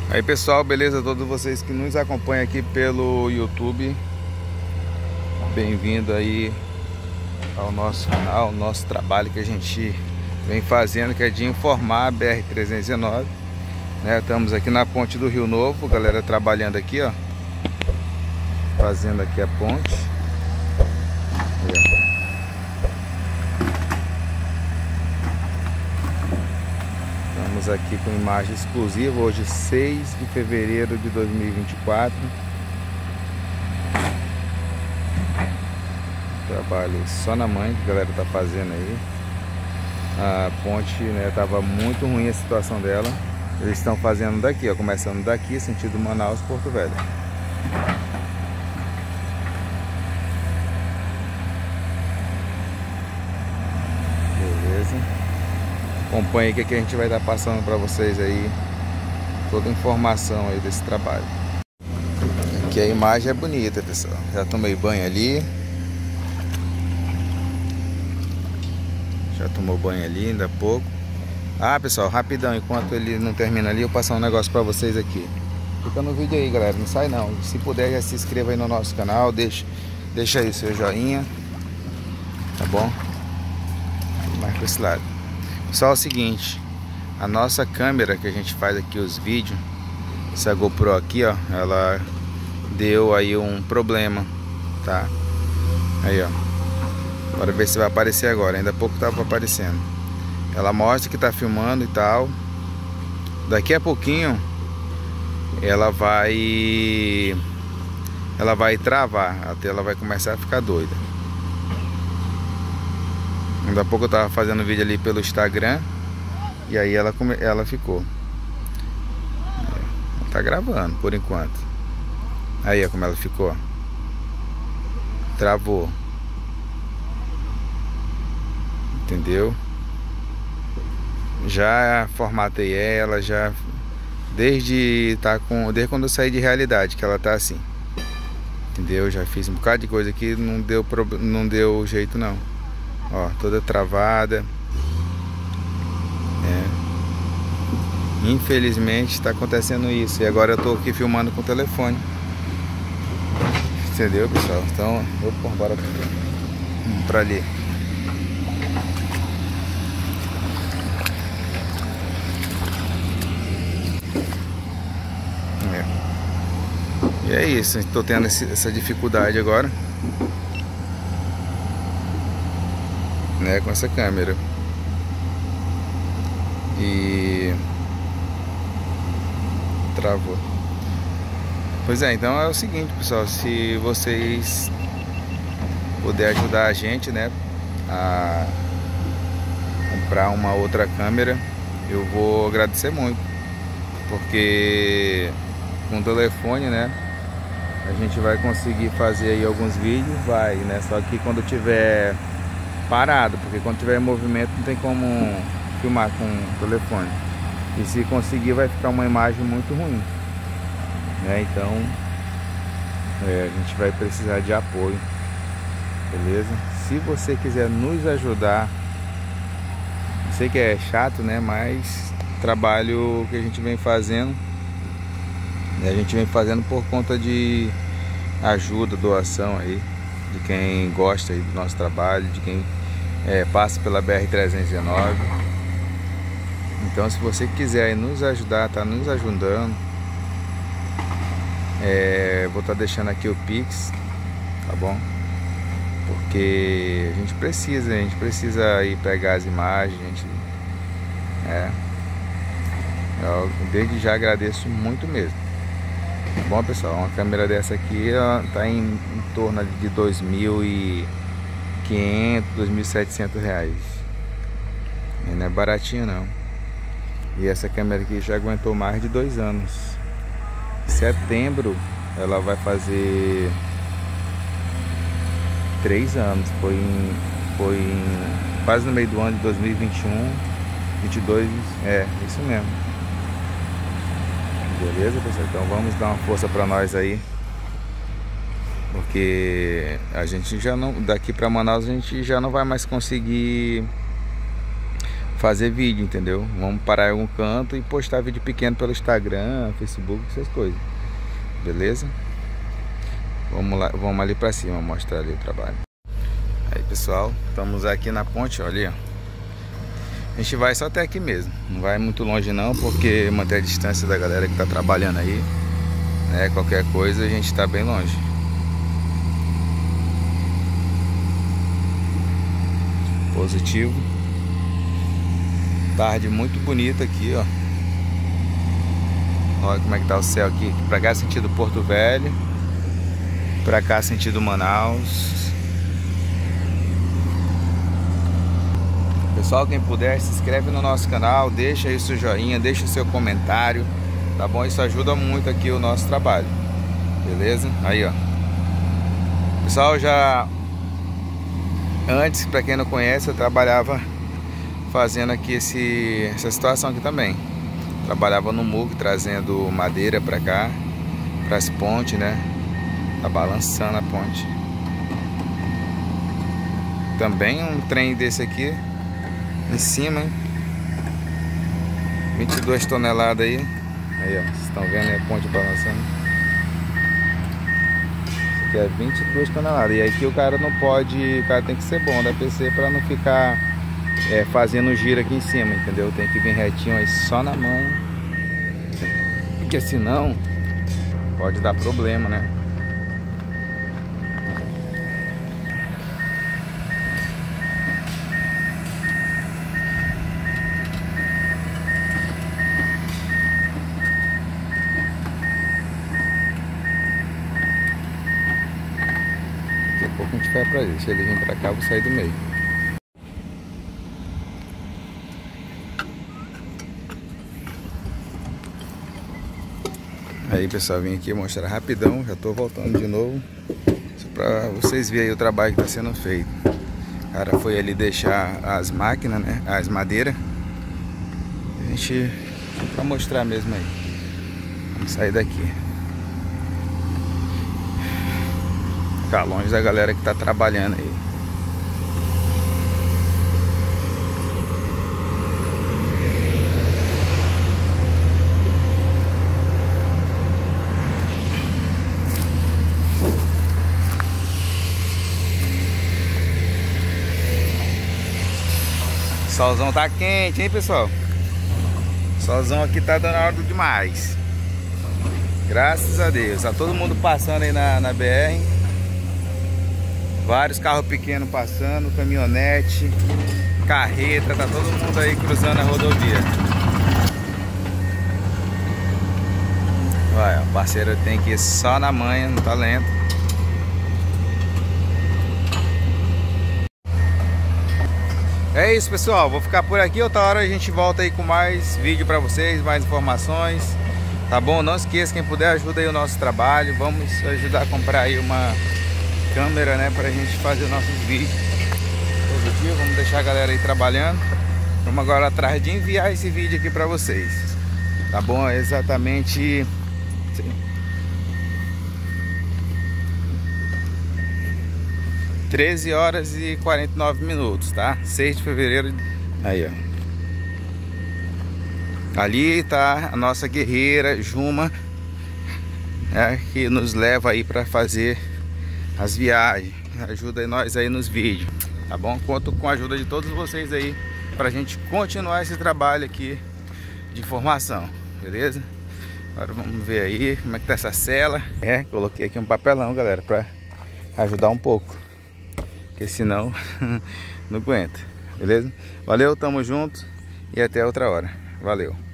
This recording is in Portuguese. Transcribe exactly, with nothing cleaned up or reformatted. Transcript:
Aí pessoal, beleza? Todos vocês que nos acompanham aqui pelo YouTube, bem-vindo aí ao nosso canal, ao nosso trabalho que a gente vem fazendo, que é de informar a B R trezentos e dezenove, né? Estamos aqui na ponte do Rio Novo, galera trabalhando aqui, ó, fazendo aqui a ponte. Aí, estamos aqui com imagem exclusiva, hoje seis de fevereiro de dois mil e vinte e quatro. Trabalho só na mãe que a galera tá fazendo aí. A ponte, né, tava muito ruim a situação dela. Eles estão fazendo daqui, ó, começando daqui, sentido Manaus, Porto Velho. Beleza? Acompanhe que aqui a gente vai estar passando para vocês aí toda a informação aí desse trabalho. Aqui a imagem é bonita, pessoal. Já tomei banho ali. Já tomou banho ali ainda há pouco. Ah, pessoal, rapidão, enquanto ele não termina ali, eu passar um negócio para vocês aqui. Fica no vídeo aí, galera, não sai não. Se puder, já se inscreva aí no nosso canal, deixa, deixa aí o seu joinha, tá bom? Mais para esse lado. Só o seguinte, a nossa câmera que a gente faz aqui os vídeos, essa GoPro aqui, ó, ela deu aí um problema, tá? Aí, ó, bora ver se vai aparecer agora, ainda há pouco tava aparecendo. Ela mostra que tá filmando e tal. Daqui a pouquinho ela vai ela vai travar, a tela vai começar a ficar doida. Ainda há pouco eu tava fazendo vídeo ali pelo Instagram e aí ela, come... ela ficou. Tá gravando por enquanto. Aí ó como ela ficou. Travou. Entendeu? Já formatei ela, já desde tá com desde quando eu saí de realidade que ela tá assim. Entendeu? Já fiz um bocado de coisa aqui, não deu não deu jeito não. Ó, toda travada. É. Infelizmente está acontecendo isso. E agora eu tô aqui filmando com o telefone. Entendeu, pessoal? Então, opa, bora pra ali. É. E é isso, estou tendo esse, essa dificuldade agora, né, com essa câmera. E travou. Pois é, então é o seguinte, pessoal, se vocês puderem ajudar a gente, né, a comprar uma outra câmera, eu vou agradecer muito, porque com o telefone, né, a gente vai conseguir fazer aí alguns vídeos, vai, né, só que quando tiver parado, porque quando tiver em movimento não tem como filmar com o telefone, e se conseguir vai ficar uma imagem muito ruim, né? Então é, a gente vai precisar de apoio, beleza? Se você quiser nos ajudar, eu sei que é chato, né, mas trabalho que a gente vem fazendo, a gente vem fazendo por conta de ajuda, doação aí, de quem gosta aí do nosso trabalho, de quem é, passa pela B R trezentos e dezenove. Então, se você quiser aí nos ajudar, tá nos ajudando, é, vou estar tá deixando aqui o Pix, tá bom? Porque a gente precisa, a gente precisa ir pegar as imagens, a gente, é, eu desde já agradeço muito mesmo. Bom, pessoal, uma câmera dessa aqui está em, em torno de dois mil e quinhentos, dois mil e setecentos reais. E não é baratinho não. E essa câmera aqui já aguentou mais de dois anos. Em setembro ela vai fazer três anos. Foi, em, foi em, quase no meio do ano de dois mil e vinte e um, vinte e dois, é isso mesmo. Beleza, pessoal? Então vamos dar uma força para nós aí, porque a gente já não, daqui para Manaus a gente já não vai mais conseguir fazer vídeo, entendeu? Vamos parar em algum canto e postar vídeo pequeno pelo Instagram, Facebook, essas coisas. Beleza? Vamos lá, vamos ali pra cima mostrar ali o trabalho. Aí, pessoal, estamos aqui na ponte, olha. A gente vai só até aqui mesmo. Não vai muito longe não, porque manter a distância da galera que tá trabalhando aí, né? Qualquer coisa a gente tá bem longe. Positivo. Tarde muito bonita aqui, ó. Olha como é que tá o céu aqui. Pra cá sentido Porto Velho, pra cá sentido Manaus. Pessoal, quem puder, se inscreve no nosso canal, deixa aí o seu joinha, deixa o seu comentário, tá bom? Isso ajuda muito aqui o nosso trabalho, beleza? Aí, ó. Pessoal, já antes, pra quem não conhece, eu trabalhava fazendo aqui esse, essa situação aqui também. Trabalhava no M U C, trazendo madeira pra cá, pras pontes, né? Tá balançando a ponte. Também um trem desse aqui em cima, hein? vinte e duas toneladas aí. Aí, ó, vocês estão vendo aí a ponte balançando. Isso aqui é vinte e duas toneladas. E aqui o cara não pode, o cara tem que ser bom da P C para não ficar é, fazendo giro aqui em cima, entendeu? Tem que vir retinho aí só na mão, porque senão pode dar problema, né? Daqui a pouco a gente vai pra ele. Se ele vir pra cá, eu vou sair do meio. Aí, pessoal, vim aqui mostrar rapidão. Já tô voltando de novo, só pra vocês verem aí o trabalho que tá sendo feito. O cara foi ali deixar as máquinas, né? As madeiras. A gente... pra mostrar mesmo aí. Vamos sair daqui. Ficar longe da galera que tá trabalhando aí. Solzão tá quente, hein, pessoal? Solzão aqui tá dando hora demais. Graças a Deus. Tá todo mundo passando aí na, na B R. Vários carros pequenos passando, caminhonete, carreta, tá todo mundo aí cruzando a rodovia. Olha, o parceiro tem que ir só na manha, no talento. É isso, pessoal, vou ficar por aqui. Outra hora a gente volta aí com mais vídeo pra vocês, mais informações, tá bom? Não esqueça, quem puder ajuda aí o nosso trabalho. Vamos ajudar a comprar aí uma câmera, né, pra gente fazer nossos vídeos todo dia. Vamos deixar a galera aí trabalhando. Vamos agora atrás de enviar esse vídeo aqui pra vocês, tá bom? É exatamente treze horas e quarenta e nove minutos, tá? seis de fevereiro. Aí, ó. Ali tá a nossa guerreira Juma, é, que nos leva aí pra fazer as viagens. Ajuda nós aí nos vídeos, tá bom? Conto com a ajuda de todos vocês aí pra gente continuar esse trabalho aqui de informação, beleza? Agora vamos ver aí como é que tá essa cela. É, coloquei aqui um papelão, galera, pra ajudar um pouco, porque senão não aguenta, beleza? Valeu, tamo junto e até outra hora. Valeu.